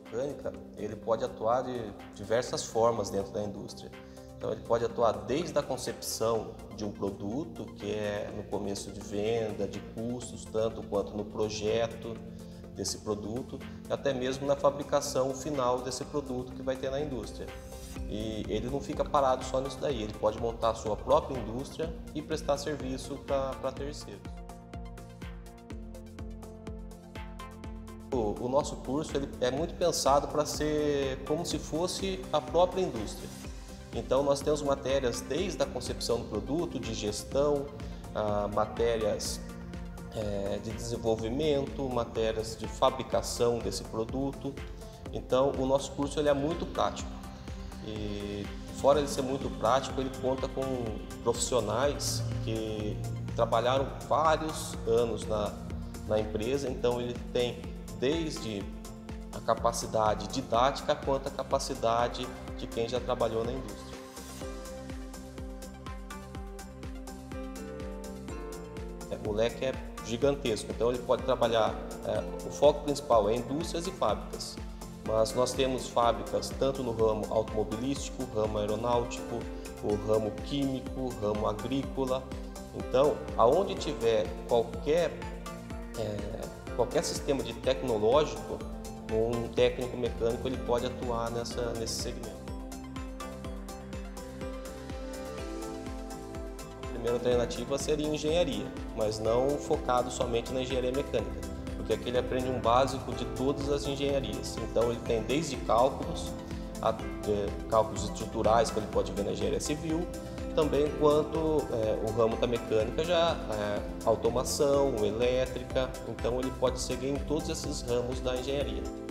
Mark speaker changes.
Speaker 1: mecânica, ele pode atuar de diversas formas dentro da indústria. Então ele pode atuar desde a concepção de um produto, que é no começo de venda, de custos, tanto quanto no projeto desse produto, até mesmo na fabricação final desse produto que vai ter na indústria. E ele não fica parado só nisso daí, ele pode montar a sua própria indústria e prestar serviço para terceiros. O nosso curso ele é muito pensado para ser como se fosse a própria indústria. Então nós temos matérias desde a concepção do produto, de gestão, matérias de desenvolvimento, matérias de fabricação desse produto. Então o nosso curso ele é muito prático e fora de ser muito prático, ele conta com profissionais que trabalharam vários anos na empresa, então ele tem desde a capacidade didática quanto a capacidade de quem já trabalhou na indústria. O leque é gigantesco, então ele pode trabalhar, o foco principal é indústrias e fábricas, mas nós temos fábricas tanto no ramo automobilístico, ramo aeronáutico, o ramo químico, ramo agrícola. Então, aonde tiver qualquer sistema de tecnológico, um técnico mecânico ele pode atuar nesse segmento. A primeira alternativa seria engenharia, mas não focado somente na engenharia mecânica, porque aqui ele aprende um básico de todas as engenharias. Então ele tem desde cálculos, cálculos estruturais que ele pode ver na engenharia civil, também quanto o ramo da mecânica já automação, elétrica, então ele pode seguir em todos esses ramos da engenharia.